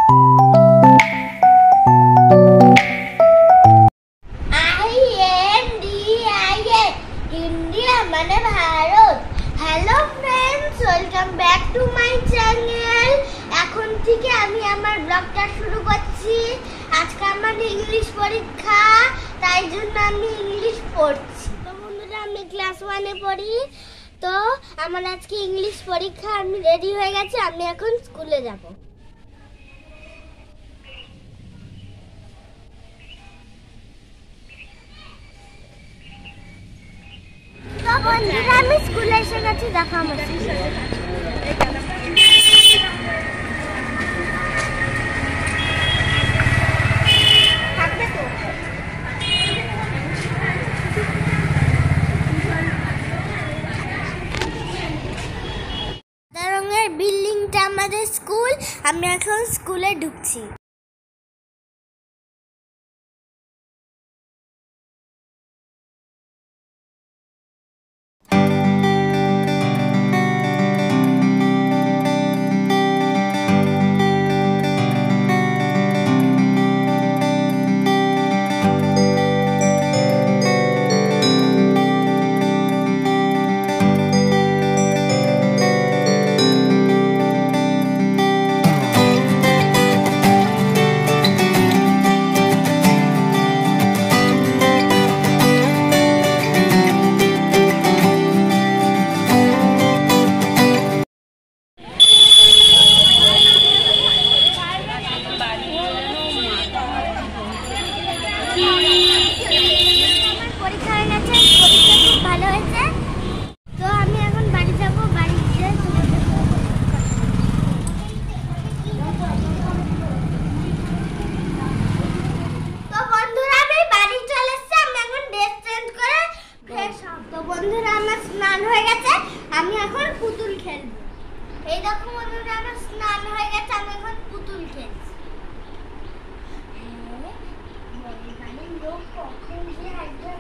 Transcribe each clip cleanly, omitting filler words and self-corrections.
India মানে ভারত। Hello friends, welcome back to my channel. এখন থেকে আমি আমার ব্লগটা শুরু করছি। আজকে আমার ইংলিশ পরীক্ষা, তাই জন্য আমি ইংলিশ পড়ছি। তো বন্ধুরা, আমি ক্লাস 1-এ পড়ি। তো আমার আজকে ইংলিশ পরীক্ষা, আমি রেডি হয়ে গেছি। আমি এখন স্কুলে যাব। বন্ধুরা, আমি স্কুলে এসে গেছি। দেখো আমার সাদা রঙের বিল্ডিংটা আমাদের স্কুল। আমি এখন স্কুলে ঢুকছি। বন্ধুরা, আমার স্নান হয়ে গেছে। আমি এখন পুতুল খেলবো। এই দেখো বন্ধুরা, আমার স্নান হয়ে গেছে। আমি এখন পুতুল খেলছি। লোক কখন যে একদম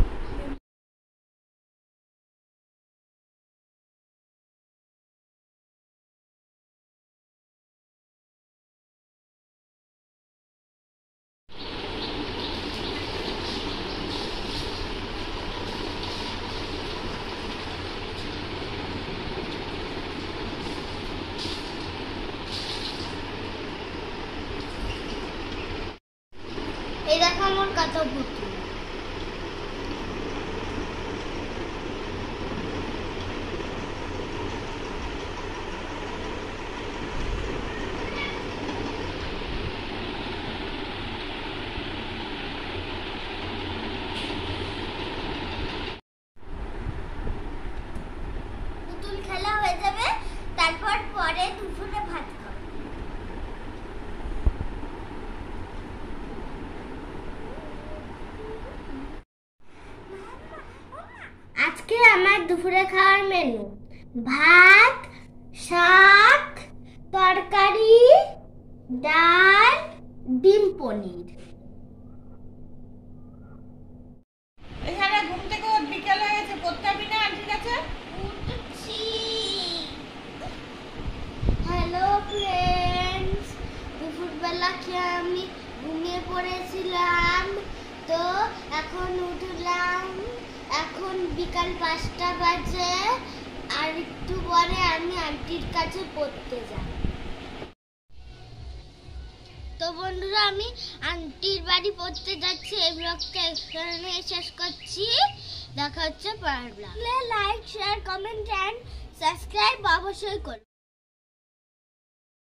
এই দেখো আমার কত পুতুল। পুতুল খেলা হয়ে যাবে, তারপর পরে দুপুরে ভাত খাবো। আজকে আমার দুপুরে খাওয়ার মেনু: ভাত, শাক, তরকারি, ডাল, ডিম পনির। এখানে ঘুম থেকে বিকেল হয়ে গেছে, পড়তে হবে না? ঠিক আছে, উঠছি। হ্যালো ফ্রেন্ডস, দুপুরবেলা খেয়ে আমি ঘুমিয়ে পড়েছিলাম। তো এখন উঠলাম। এখন বিকাল 5টা বাজে। আর একটু পরে আমি আন্টির কাছে পড়তে যাব। তো বন্ধুরা, আমি আন্টির বাড়ি পড়তে যাচ্ছি। এই ব্লগটা এখানে শেষ করছি। দেখা হচ্ছে পরের ব্লগে। Like, share, comment and subscribe অবশ্যই করুন।